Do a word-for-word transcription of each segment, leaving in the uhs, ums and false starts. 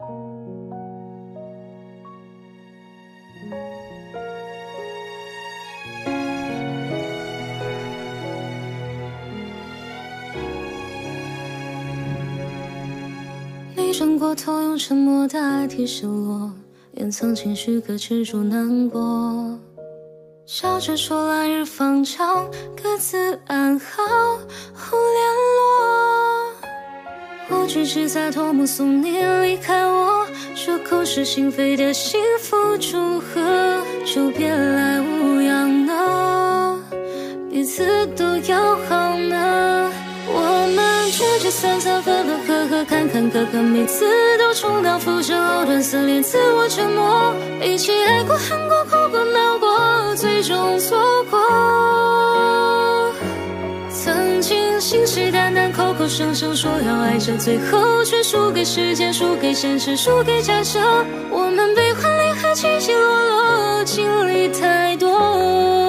你转过头，用沉默代替失落，掩藏情绪，搁置住难过。笑着说来日方长，各自安好，互联络。或举止洒脱，目送你离开我，说口是心非的幸福祝贺，就别来无恙呢，彼此都要好呢。我们聚聚散散，分分合合，坎坎坷坷，每次都重蹈覆辙，藕断丝连，自我折磨。一起爱过、恨过、哭过、闹过，最终错过。曾经信誓旦旦、口口声声说要爱着，最后却输给时间，输给现实，输给假设。我们悲欢离合，起起落落，经历太多。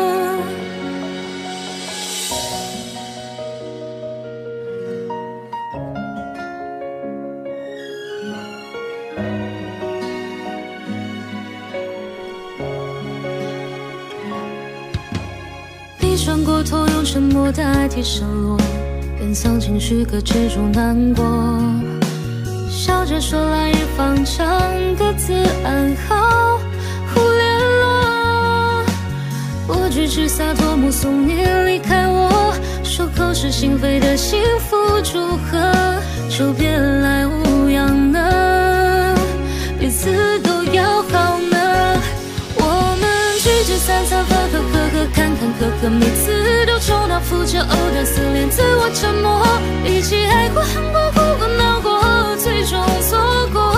你转过头，用沉默代替失落，掩藏情绪，搁置住难过。笑着说来日方长，各自安好，互联络。我举止洒脱，目送你离开我，说口是心非的幸福祝贺，就别来无恙呢，彼此都要好呢。我们聚聚散散，分分合合，坎坎坷坷，每次都重蹈覆辙，藕断丝连，自我折磨。一起爱过、恨过、哭过、闹过，最终错过。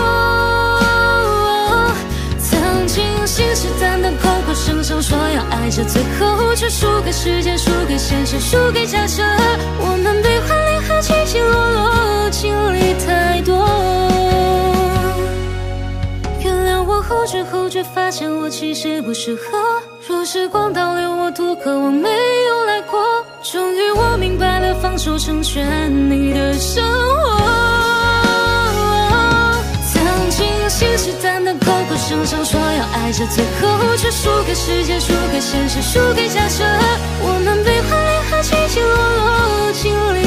曾经信誓旦旦、口口声声说要爱着，最后却输给时间，输给现实，输给假设。我们悲欢离合，起起落落，经历太多。原谅我后知后觉，发现我其实不适合。若时光倒流，我多渴望没有来过。终于我明白了，放手成全你的生活。曾经信誓旦旦、口口声声说要爱着，最后却输给时间，输给现实，输给假设。我们悲欢离合，起起落落，经历